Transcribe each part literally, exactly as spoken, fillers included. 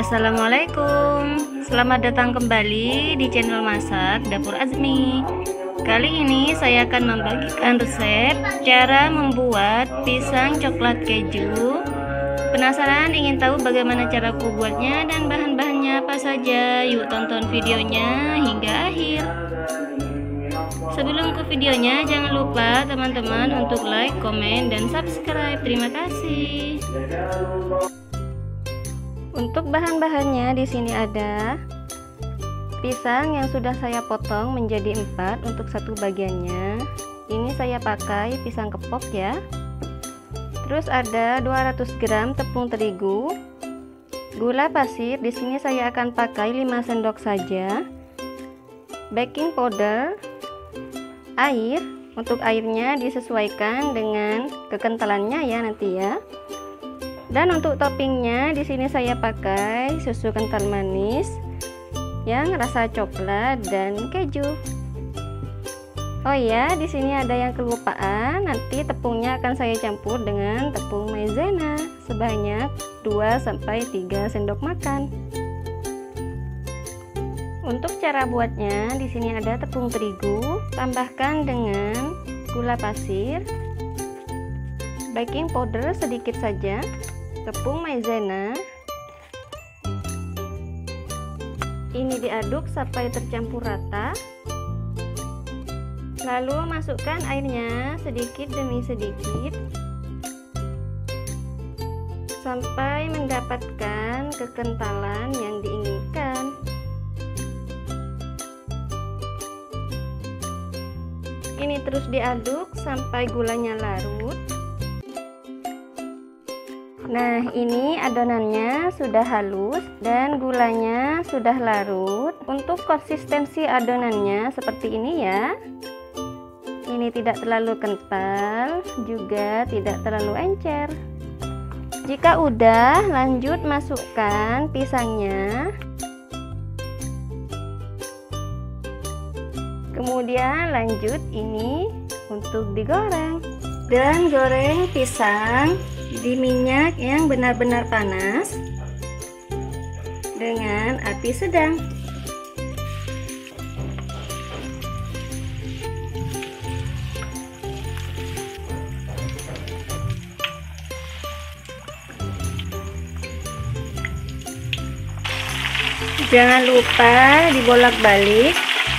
Assalamualaikum, selamat datang kembali di channel masak Dapur Azmi. Kali ini saya akan membagikan resep cara membuat pisang coklat keju. Penasaran ingin tahu bagaimana cara aku buatnya dan bahan-bahannya apa saja? Yuk tonton videonya hingga akhir. Sebelum ke videonya, jangan lupa teman-teman untuk like, komen, dan subscribe. Terima kasih. Untuk bahan-bahannya di sini ada pisang yang sudah saya potong menjadi empat untuk satu bagiannya. Ini saya pakai pisang kepok ya. Terus ada dua ratus gram tepung terigu, gula pasir. Di sini saya akan pakai lima sendok saja. Baking powder, air. Untuk airnya disesuaikan dengan kekentalannya ya nanti ya. Dan untuk toppingnya di sini saya pakai susu kental manis yang rasa coklat dan keju. Oh ya, di sini ada yang kelupaan. Nanti tepungnya akan saya campur dengan tepung maizena sebanyak dua sampai tiga sendok makan. Untuk cara buatnya, di sini ada tepung terigu, tambahkan dengan gula pasir, baking powder sedikit saja, tepung maizena. Ini diaduk sampai tercampur rata. Lalu masukkan airnya sedikit demi sedikit sampai mendapatkan kekentalan yang diinginkan. Ini terus diaduk sampai gulanya larut. Nah, ini adonannya sudah halus dan gulanya sudah larut. Untuk konsistensi adonannya seperti ini ya. Ini tidak terlalu kental, juga tidak terlalu encer. Jika udah, lanjut masukkan pisangnya. Kemudian lanjut ini untuk digoreng. Dan goreng pisang di minyak yang benar-benar panas dengan api sedang. Jangan lupa dibolak-balik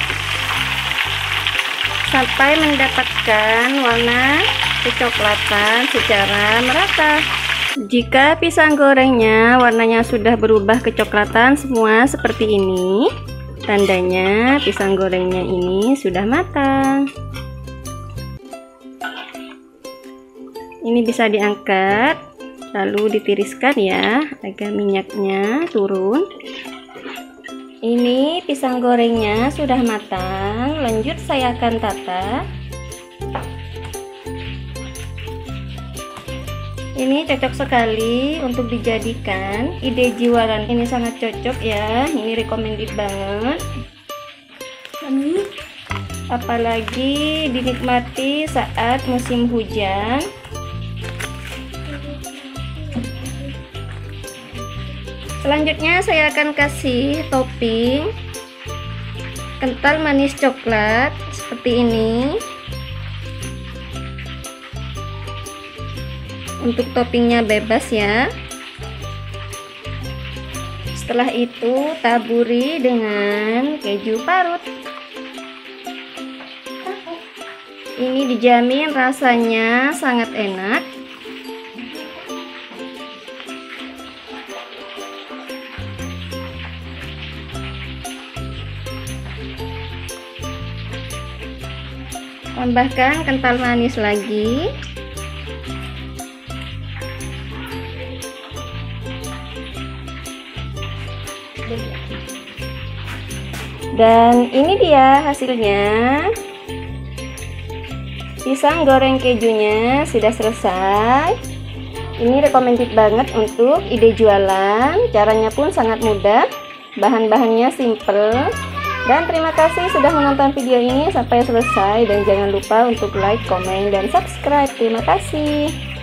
sampai mendapatkan warna kecoklatan secara merata. Jika pisang gorengnya warnanya sudah berubah kecoklatan semua seperti ini, tandanya pisang gorengnya ini sudah matang. Ini bisa diangkat lalu ditiriskan ya agar minyaknya turun. Ini pisang gorengnya sudah matang. Lanjut saya akan tata. Ini cocok sekali untuk dijadikan ide jiwaran. Ini sangat cocok ya. Ini recommended banget. Apalagi dinikmati saat musim hujan. Selanjutnya saya akan kasih topping kental manis coklat seperti ini. Untuk toppingnya bebas ya. Setelah itu taburi dengan keju parut. Ini dijamin rasanya sangat enak. Tambahkan kental manis lagi. Dan ini dia hasilnya. Pisang goreng kejunya sudah selesai. Ini recommended banget untuk ide jualan. Caranya pun sangat mudah. Bahan-bahannya simple. Dan terima kasih sudah menonton video ini sampai selesai. Dan jangan lupa untuk like, komen, dan subscribe. Terima kasih.